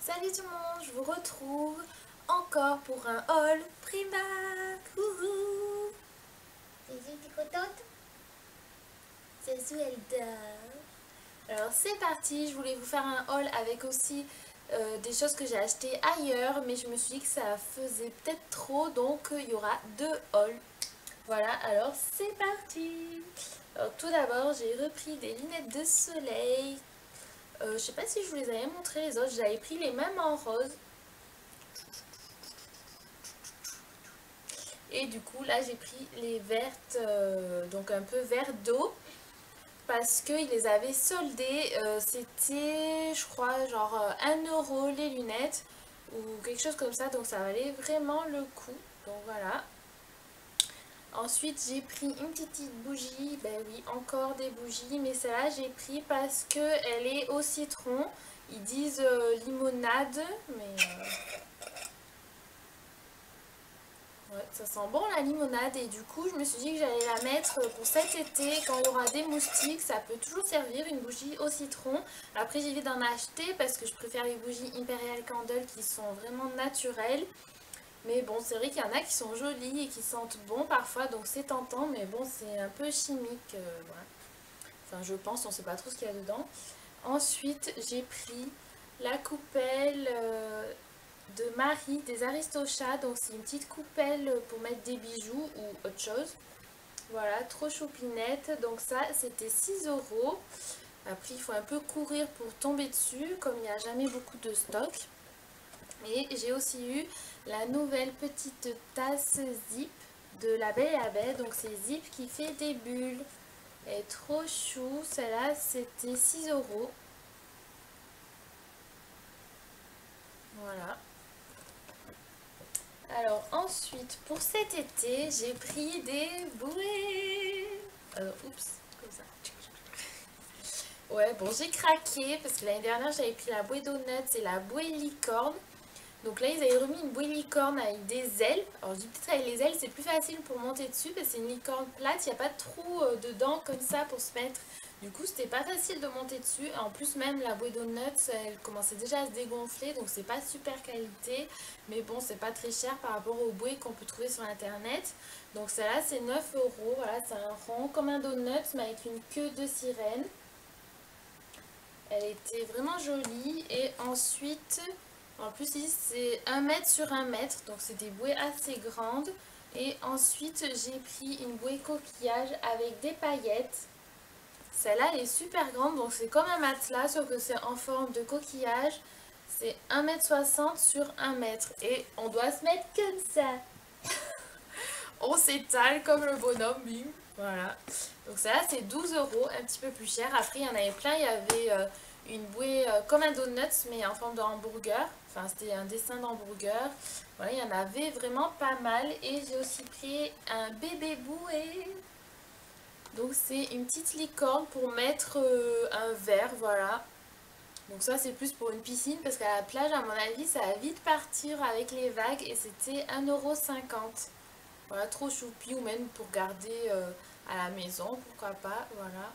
Salut tout le monde, je vous retrouve encore pour un haul Primark. Wouhou! T'es contente? Zazou elle dort. Alors c'est parti, je voulais vous faire un haul avec aussi des choses que j'ai achetées ailleurs, mais je me suis dit que ça faisait peut-être trop, donc il y aura 2 hauls. Voilà, alors c'est parti. Alors tout d'abord, j'ai repris des lunettes de soleil. Je sais pas si je vous les avais montré les autres, j'avais pris les mêmes en rose. Et du coup là j'ai pris les vertes, donc un peu vert d'eau, parce qu'ils les avaient soldées. C'était je crois genre 1 € les lunettes ou quelque chose comme ça, donc ça valait vraiment le coup. Donc voilà. Ensuite j'ai pris une petite bougie, ben oui encore des bougies, mais celle-là j'ai pris parce qu'elle est au citron. Ils disent limonade, mais ouais, ça sent bon la limonade, et du coup je me suis dit que j'allais la mettre pour cet été quand il y aura des moustiques. Ça peut toujours servir une bougie au citron. Après j'évite d'en acheter parce que je préfère les bougies Imperial Candle qui sont vraiment naturelles. Mais bon, c'est vrai qu'il y en a qui sont jolies et qui sentent bon parfois, donc c'est tentant, mais bon c'est un peu chimique. Voilà. Enfin je pense, on sait pas trop ce qu'il y a dedans. Ensuite j'ai pris la coupelle de Marie des Aristochats, donc c'est une petite coupelle pour mettre des bijoux ou autre chose. Voilà, trop choupinette. Donc ça c'était 6 €. Après il faut un peu courir pour tomber dessus comme il n'y a jamais beaucoup de stock. Et j'ai aussi eu la nouvelle petite tasse Zip de La Belle et la Bête, donc c'est Zip qui fait des bulles. Elle est trop chou, celle-là c'était 6 €. Voilà. Alors ensuite, pour cet été, j'ai pris des bouées. Oups, comme ça. Ouais, bon, j'ai craqué parce que l'année dernière, j'avais pris la bouée donuts et la bouée licorne. Donc là, ils avaient remis une bouée licorne avec des ailes. Alors je dis peut-être avec les ailes, c'est plus facile pour monter dessus parce que c'est une licorne plate. Il n'y a pas de trou dedans comme ça pour se mettre. Du coup, c'était pas facile de monter dessus. En plus, même la bouée donuts, elle commençait déjà à se dégonfler. Donc c'est pas super qualité. Mais bon, c'est pas très cher par rapport aux bouées qu'on peut trouver sur internet. Donc celle-là, c'est 9 €. Voilà, c'est un rond comme un donut mais avec une queue de sirène. Elle était vraiment jolie. Et ensuite... En plus ici c'est 1 m sur 1 m, donc c'est des bouées assez grandes. Et ensuite j'ai pris une bouée coquillage avec des paillettes. Celle-là elle est super grande, donc c'est comme un matelas sauf que c'est en forme de coquillage. C'est 1,60 m sur 1 m et on doit se mettre comme ça. On s'étale comme le bonhomme, bim. Voilà. Donc celle-là c'est 12 €, un petit peu plus cher. Après il y en avait plein, il y avait une bouée comme un donut mais en forme de hamburger. Enfin c'était un dessin d'hamburger. Voilà, il y en avait vraiment pas mal. Et j'ai aussi pris un bébé bouée. Donc c'est une petite licorne pour mettre un verre, voilà. Donc ça c'est plus pour une piscine parce qu'à la plage à mon avis ça va vite partir avec les vagues. Et c'était 1,50 €. Voilà, trop choupi, ou même pour garder à la maison, pourquoi pas, voilà.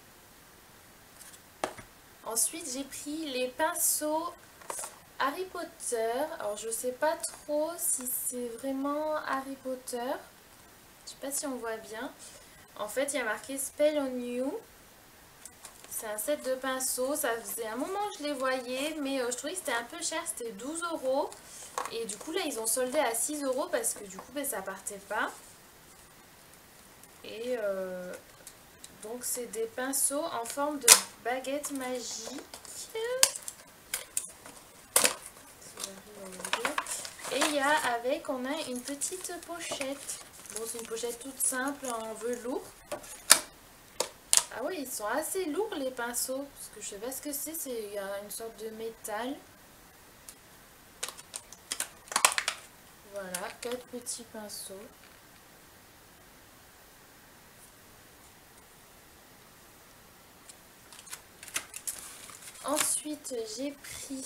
Ensuite j'ai pris les pinceaux Harry Potter. Alors je sais pas trop si c'est vraiment Harry Potter. Je sais pas si on voit bien. En fait il y a marqué Spell on You. C'est un set de pinceaux. Ça faisait un moment que je les voyais, mais je trouvais que c'était un peu cher. C'était 12 €. Et du coup là ils ont soldé à 6 € parce que du coup ben, ça partait pas. Et donc c'est des pinceaux en forme de baguette magique. Et il y a avec, on a une petite pochette. Bon, c'est une pochette toute simple en velours. Ah oui, ils sont assez lourds les pinceaux. Parce que je sais pas ce que c'est, il y a une sorte de métal. Voilà, 4 petits pinceaux. Ensuite, j'ai pris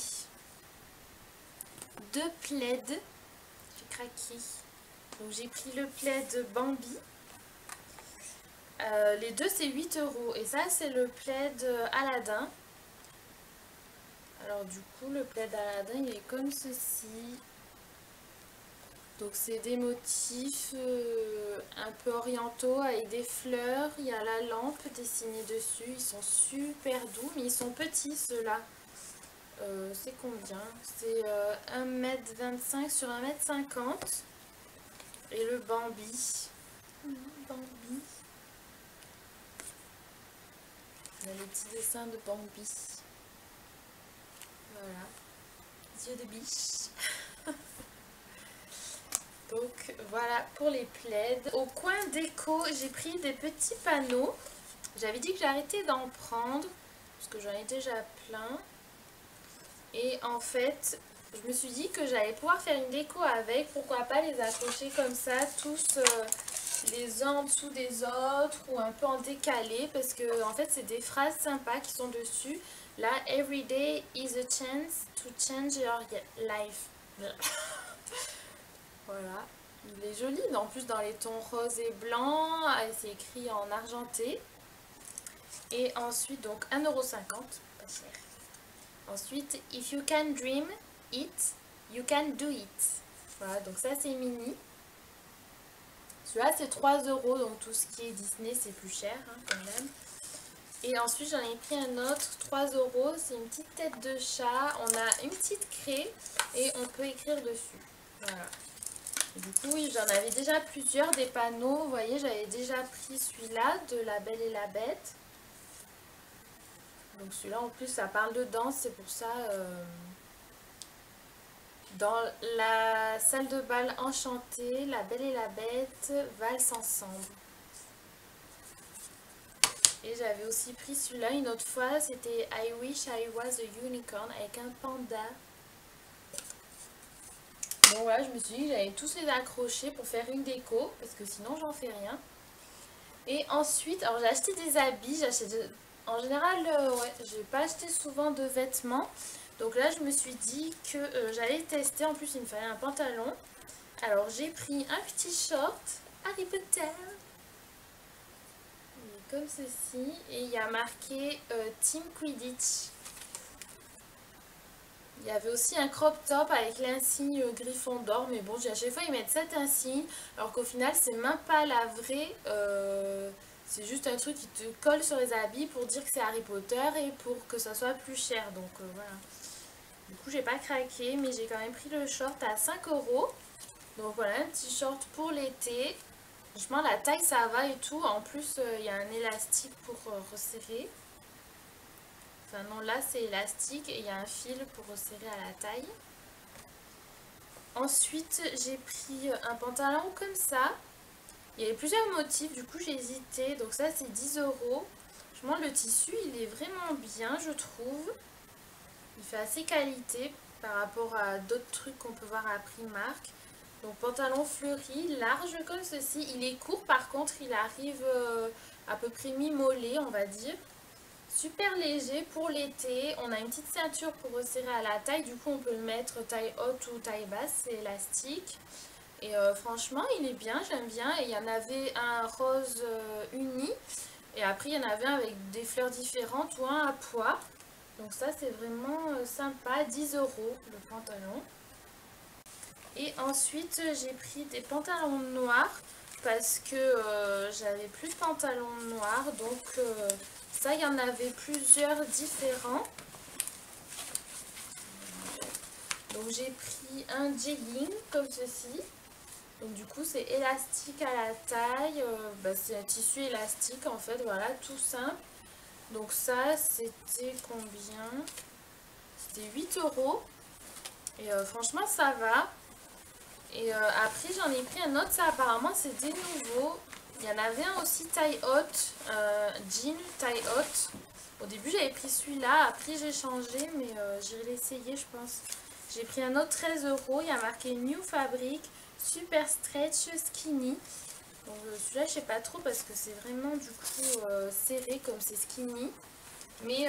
2 plaids. J'ai craqué. Donc j'ai pris le plaid Bambi. Les deux c'est 8 €. Et ça c'est le plaid Aladdin. Alors du coup le plaid Aladdin il est comme ceci. Donc c'est des motifs un peu orientaux avec des fleurs. Il y a la lampe dessinée dessus. Ils sont super doux mais ils sont petits ceux-là. C'est combien? C'est 1,25 m sur 1,50 m. Et le Bambi. Bambi. On a les petits dessins de Bambi. Voilà. Yeux de biche. Donc voilà pour les plaids. Au coin déco, j'ai pris des petits panneaux. J'avais dit que j'arrêtais d'en prendre parce que j'en ai déjà plein. Et en fait, je me suis dit que j'allais pouvoir faire une déco avec. Pourquoi pas les accrocher comme ça, tous les uns en dessous des autres ou un peu en décalé. Parce que en fait, c'est des phrases sympas qui sont dessus. Là, every day is a chance to change your life. Voilà, il est joli, en plus dans les tons rose et blanc, c'est écrit en argenté. Et ensuite, donc 1,50 €, pas cher. Ensuite, if you can dream it, you can do it. Voilà, donc ça c'est mini. Celui-là c'est 3 €, donc tout ce qui est Disney c'est plus cher hein, quand même. Et ensuite j'en ai pris un autre, 3 €, c'est une petite tête de chat. On a une petite craie et on peut écrire dessus. Voilà. Du coup, oui, j'en avais déjà plusieurs, des panneaux. Vous voyez, j'avais déjà pris celui-là de La Belle et la Bête. Donc celui-là, en plus, ça parle de danse. C'est pour ça, dans la salle de bal enchantée, La Belle et la Bête valsent ensemble. Et j'avais aussi pris celui-là une autre fois. C'était I Wish I Was a Unicorn avec un panda. Donc voilà, je me suis dit que j'allais tous les accrocher pour faire une déco, parce que sinon j'en fais rien. Et ensuite, alors j'ai acheté des habits, en général, ouais, j'ai pas acheté souvent de vêtements. Donc là, je me suis dit que j'allais tester, en plus il me fallait un pantalon. Alors j'ai pris un petit short Harry Potter. Il est comme ceci, et il y a marqué Team Quidditch. Il y avait aussi un crop top avec l'insigne Gryffondor, mais bon, à chaque fois ils mettent cet insigne, alors qu'au final c'est même pas la vraie, c'est juste un truc qui te colle sur les habits pour dire que c'est Harry Potter et pour que ça soit plus cher, donc voilà. Du coup j'ai pas craqué, mais j'ai quand même pris le short à 5 €, donc voilà, un petit short pour l'été. Franchement la taille ça va et tout, en plus il y a un élastique pour resserrer. Enfin non, là c'est élastique et il y a un fil pour resserrer à la taille. Ensuite j'ai pris un pantalon comme ça. Il y avait plusieurs motifs, du coup j'ai hésité. Donc ça c'est 10 €. Franchement le tissu il est vraiment bien je trouve. Il fait assez qualité par rapport à d'autres trucs qu'on peut voir à Primark. Donc pantalon fleuri, large comme ceci. Il est court par contre, il arrive à peu près mi-mollet on va dire. Super léger pour l'été, on a une petite ceinture pour resserrer à la taille, du coup on peut le mettre taille haute ou taille basse, c'est élastique. Et franchement il est bien, j'aime bien. Et il y en avait un rose uni, et après il y en avait un avec des fleurs différentes ou un à pois. Donc ça c'est vraiment sympa, 10 € le pantalon. Et ensuite j'ai pris des pantalons noirs, parce que j'avais plus de pantalons noirs, donc ça il y en avait plusieurs différents. Donc j'ai pris un jegging comme ceci. Donc du coup c'est élastique à la taille, c'est un tissu élastique en fait, voilà, tout simple. Donc ça c'était combien? C'était 8 €. Et franchement ça va. Et après j'en ai pris un autre, ça apparemment c'était nouveau. Il y en avait un aussi taille haute, jean taille haute. Au début j'avais pris celui-là, après j'ai changé, mais j'irai l'essayer je pense. J'ai pris un autre 13 €, il y a marqué New Fabric, Super Stretch Skinny. Donc celui-là je sais pas trop parce que c'est vraiment du coup serré comme c'est skinny. Mais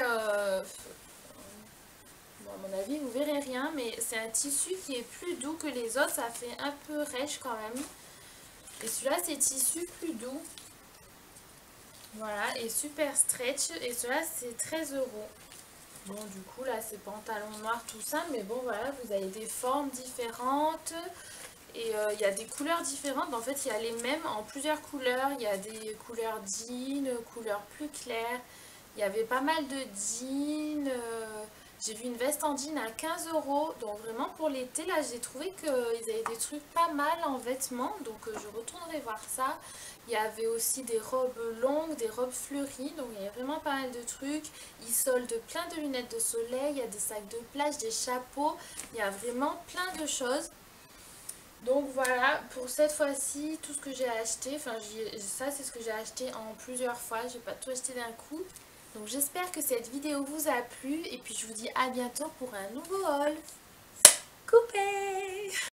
bon, à mon avis vous verrez rien, mais c'est un tissu qui est plus doux que les autres, ça fait un peu rêche quand même. Et celui-là c'est tissu plus doux. Voilà, et super stretch, et celui-là c'est 13 €. Bon, du coup, là, c'est pantalon noir, tout ça. Mais bon, voilà, vous avez des formes différentes. Et il y a des couleurs différentes. En fait, il y a les mêmes en plusieurs couleurs. Il y a des couleurs jeans, couleurs plus claires. Il y avait pas mal de jeans. J'ai vu une veste en jean à 15 €. Donc vraiment pour l'été, là, j'ai trouvé qu'ils avaient des trucs pas mal en vêtements. Donc je retournerai voir ça. Il y avait aussi des robes longues, des robes fleuries. Donc il y a vraiment pas mal de trucs. Ils soldent plein de lunettes de soleil. Il y a des sacs de plage, des chapeaux. Il y a vraiment plein de choses. Donc voilà, pour cette fois-ci, tout ce que j'ai acheté, enfin ça c'est ce que j'ai acheté en plusieurs fois, j'ai pas tout acheté d'un coup. Donc j'espère que cette vidéo vous a plu et puis je vous dis à bientôt pour un nouveau haul. Coupé!